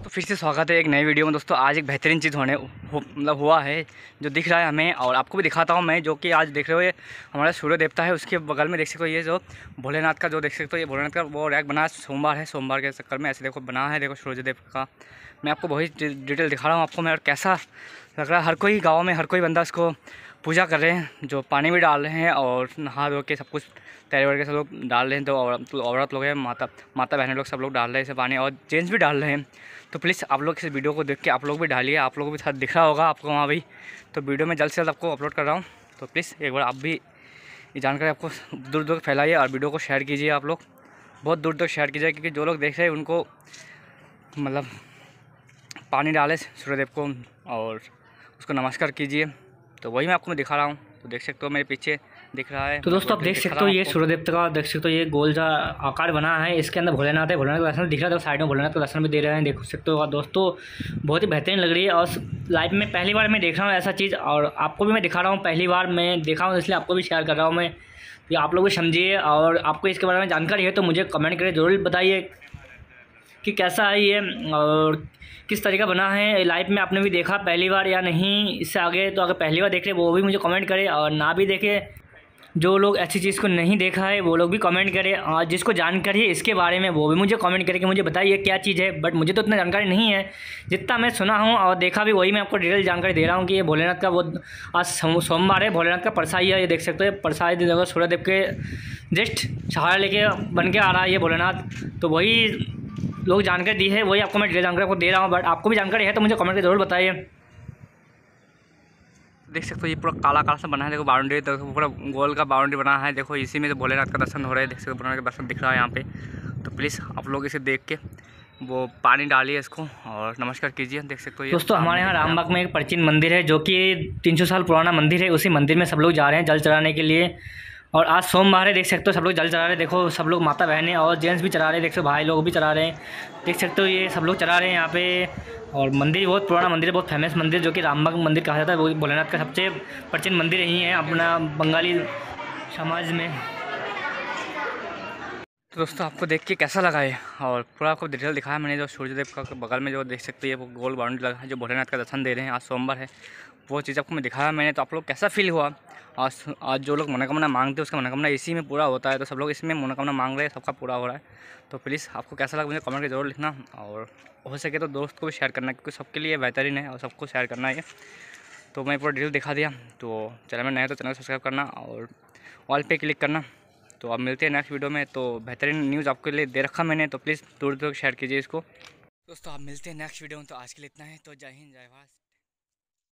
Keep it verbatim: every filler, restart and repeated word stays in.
फिर से स्वागत है एक नई वीडियो में दोस्तों। आज एक बेहतरीन चीज़ होने हो मतलब हुआ है जो दिख रहा है हमें, और आपको भी दिखाता हूँ मैं। जो कि आज देख रहे हो ये हमारा सूर्य देवता है, उसके बगल में देख सकते हो ये जो भोलेनाथ का जो देख सकते हो ये भोलेनाथ का वो रैक बना है। सोमवार है, सोमवार के चक्कर में ऐसे देखो बना है। देखो सूर्य देव का मैं आपको वही डिटेल दिखा रहा हूँ आपको मैं। और कैसा लग रहा है, हर कोई गाँव में हर कोई बंदा इसको पूजा कर रहे हैं, जो पानी भी डाल रहे हैं और नहा धो के सब कुछ तैयारी वैयारी के सब लोग डाल रहे हैं। तो औरत औरत लोग हैं, माता माता बहनें लोग सब लोग डाल रहे हैं इसे पानी, और जेंट्स भी डाल रहे हैं। तो प्लीज़ आप लोग इस वीडियो को देख के आप लोग भी डालिए, आप लोगों को भी साथ दिख रहा होगा आपको वहाँ भी। तो वीडियो में जल्द से जल्द आपको अपलोड कर रहा हूँ, तो प्लीज़ एक बार आप भी ये जानकारी आपको दूर दूर फैलाइए और वीडियो को शेयर कीजिए। आप लोग बहुत दूर तक शेयर कीजिए, क्योंकि जो लोग देख रहे हैं उनको मतलब पानी डाले सूर्यदेव को और उसको नमस्कार कीजिए। तो वही मैं आपको मैं दिखा रहा हूँ। तो देख सकते हो मेरे पीछे दिख रहा है। तो दोस्तों आप देख सकते हो ये सूर्यदेव का देख सकते हो ये गोल सा आकार बना है। इसके अंदर भोलेनाथ है, भोलेनाथ का दर्शन दिख रहा है। तो साइड में भोलेनाथ का दर्शन भी दे रहे हैं, देख सकते हो दोस्तों। बहुत ही बेहतरीन लग रही है और लाइफ में पहली बार मैं देख रहा हूँ ऐसा चीज़, और आपको भी मैं दिखा रहा हूँ। पहली बार मैं देखा हूँ इसलिए आपको भी शेयर कर रहा हूँ मैं। तो आप लोग भी समझिए, और आपको इसके बारे में जानकारी है तो मुझे कमेंट करके ज़रूर बताइए कि कैसा है ये और किस तरीका बना है। लाइफ में आपने भी देखा पहली बार या नहीं, इससे आगे तो अगर पहली बार देख रहे वो भी मुझे कमेंट करें, और ना भी देखे जो लोग ऐसी चीज़ को नहीं देखा है वो लोग भी कमेंट करें, और जिसको जानकारी है इसके बारे में वो भी मुझे कमेंट करें कि मुझे बताइए क्या चीज़ है। बट मुझे तो उतना जानकारी नहीं है, जितना मैं सुना हूँ और देखा भी वही मैं आपको डिटेल जानकारी दे रहा हूँ कि ये भोलेनाथ का वो आज सोमवार है, भोलेनाथ का परसाई है। ये देख सकते हो परसाई देखो सूर्यदेव के जस्ट सहारा लेके बन के आ रहा है ये भोलेनाथ। तो वही लोग जानकारी दी है, वही आपको मैं डिटेल जानकारी आपको दे रहा हूँ। बट आपको भी जानकारी है तो मुझे कमेंट करके ज़रूर बताइए। देख सकते हो ये पूरा काला काला सा बना है। देखो बाउंड्री तो पूरा गोल का बाउंड्री बना है। देखो इसी में तो भोलेनाथ का दर्शन हो रहा है। देख सकते हो भोलेनाथ का दर्शन दिख रहा है यहाँ पे। तो प्लीज़ आप लोग इसे देख के वो पानी डालिए इसको और नमस्कार कीजिए। देख सकते हो ये दोस्तों हमारे यहाँ रामबाग में एक प्राचीन मंदिर है जो कि तीन सौ साल पुराना मंदिर है। उसी मंदिर में सब लोग जा रहे हैं जल चढ़ाने के लिए, और आज सोमवार है। देख सकते हो सब लोग जल चढ़ा रहे हैं। देखो सब लोग माता बहनें और जेंट्स भी चढ़ा रहे हैं, देख सकते हो भाई लोग भी चढ़ा रहे हैं। देख सकते हो ये सब लोग चढ़ा रहे हैं यहाँ पे। और मंदिर बहुत पुराना मंदिर है, बहुत फेमस मंदिर जो कि रामबाग मंदिर कहा जाता है। वो भोलेनाथ का सबसे प्राचीन मंदिर यही है अपना बंगाली समाज में। तो दोस्तों आपको देख के कैसा लगा है, और पूरा आपको डिटेल दिखाया मैंने। जो सूर्यदेव का बगल में जो देख सकते हैं वो गोल बाउंड्री लगा है, जो भोलेनाथ का दर्शन दे रहे हैं। आज सोमवार है, वो चीज़ आपको मैं दिखाया मैंने। तो आप लोग कैसा फील हुआ? आज आज जो लोग मनोकामना मांगते हैं उसका मनोकामना इसी में पूरा होता है। तो सब लोग इसमें मनोकामना मांग रहे हैं, सबका पूरा हो रहा है। तो प्लीज़ आपको कैसा लगा मुझे कमेंट में ज़रूर लिखना, और हो सके तो दोस्त को भी शेयर करना, क्योंकि सबके लिए बेहतरीन है और सबको शेयर करना है। तो मैं पूरा डिटेल दिखा दिया। तो चैनल में नया तो चैनल सब्सक्राइब करना और ऑल पे क्लिक करना। तो अब मिलते हैं नेक्स्ट वीडियो में। तो बेहतरीन न्यूज़ आपके लिए दे रखा मैंने, तो प्लीज़ दूर दूर शेयर कीजिए इसको। दोस्तों आप मिलते हैं नेक्स्ट वीडियो में। तो आज के लिए इतना है। तो जय हिंद, जय भारत।